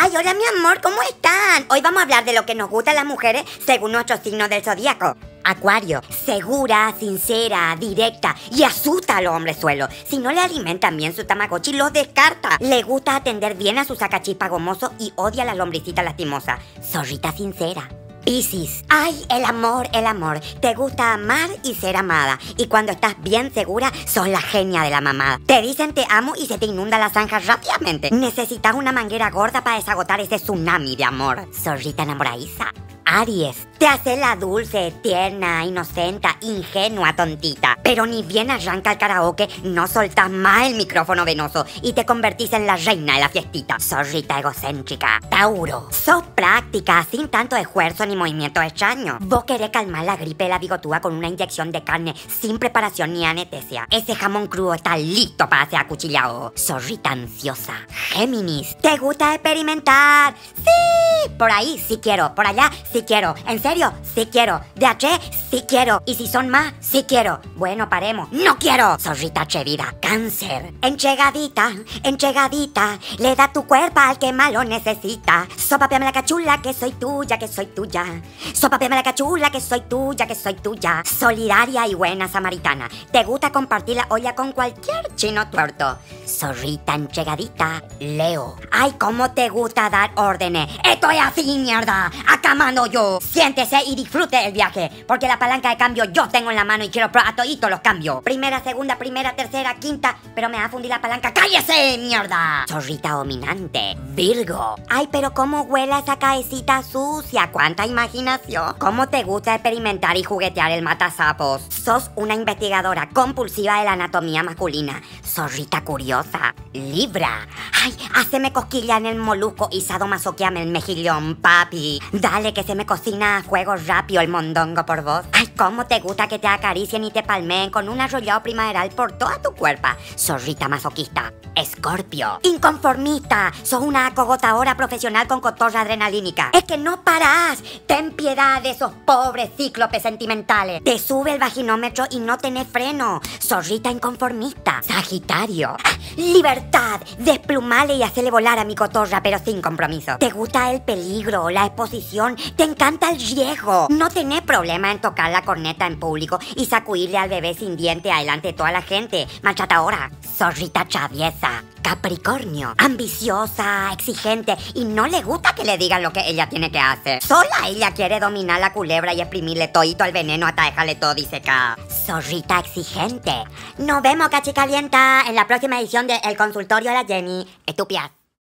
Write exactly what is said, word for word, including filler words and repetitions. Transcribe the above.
Ay, hola mi amor, ¿cómo están? Hoy vamos a hablar de lo que nos gusta a las mujeres según nuestro signo del zodíaco. Acuario, segura, sincera, directa y asusta a los hombres suelos. Si no le alimentan bien su tamagotchi, los descarta. Le gusta atender bien a su sacachispa gomoso y odia a las lombricitas lastimosas. Zorrita sincera. Piscis, ay, el amor, el amor. Te gusta amar y ser amada. Y cuando estás bien segura, sos la genia de la mamada. Te dicen te amo y se te inunda la zanja rápidamente. Necesitas una manguera gorda para desagotar ese tsunami de amor. Zorrita enamoradiza. Aries, te hace la dulce, tierna, inocente, ingenua, tontita. Pero ni bien arranca el karaoke, no soltás más el micrófono venoso y te convertís en la reina de la fiestita. Zorrita egocéntrica. Tauro, sos práctica, sin tanto esfuerzo ni movimiento extraño. Vos querés calmar la gripe de la bigotúa con una inyección de carne sin preparación ni anestesia. Ese jamón crudo está listo para ser acuchillado. Zorrita ansiosa. Géminis, te gusta experimentar. Sí, por ahí sí quiero, por allá sí quiero. ¿En serio? Sí quiero. ¿De H? Sí quiero. ¿Y si son más? Sí quiero. Bueno, paremos. ¡No quiero! Zorrita atrevida. Cáncer. Enchegadita, enchegadita. Le da tu cuerpo al que más lo necesita. Sopapéame la cachula que soy tuya, que soy tuya. Sopapéame la cachula que soy tuya, que soy tuya. Solidaria y buena samaritana. Te gusta compartir la olla con cualquier chino tuerto. Zorrita enchegadita. Leo. Ay, cómo te gusta dar órdenes. Esto es así, mierda. Acá mando yo. Siéntese y disfrute el viaje, porque la palanca de cambio yo tengo en la mano y quiero probar todos los cambios. Primera, segunda, primera, tercera, quinta, pero me va a fundir la palanca. ¡Cállese, mierda! Zorrita dominante. Virgo. Ay, pero cómo huele esa cabecita sucia. ¡Cuánta imaginación! ¿Cómo te gusta experimentar y juguetear el matasapos? Sos una investigadora compulsiva de la anatomía masculina. Zorrita curiosa. Libra. Ay, haceme cosquilla en el molusco y sadomasoqueame el mejillón, papi. Dale que se me cocina a fuego rápido el mondongo por vos. Ay, cómo te gusta que te acaricien y te palmeen con un arrollado primaveral por toda tu cuerpo. Zorrita masoquista. Escorpio. Inconformista. Sos una acogotadora profesional con cotorra adrenalínica. Es que no parás. Ten piedad de esos pobres cíclopes sentimentales. Te sube el vaginómetro y no tenés freno. Zorrita inconformista. Sagitario. Libertad. Desplumale y hacele volar a mi cotorra, pero sin compromiso. Te gusta el peligro, la exposición. Te encanta el riesgo. No tenés problema en tocar la corneta en público y sacudirle al bebé sin diente adelante de toda la gente. Maltratadora. Zorrita traviesa. Capricornio. Ambiciosa, exigente y no le gusta que le digan lo que ella tiene que hacer. Sola ella quiere dominar la culebra y exprimirle todito el veneno hasta dejarle todo disecado. Zorrita exigente. Nos vemos, cachicalienta, en la próxima edición de El Consultorio de la Jenny. Estúpidas.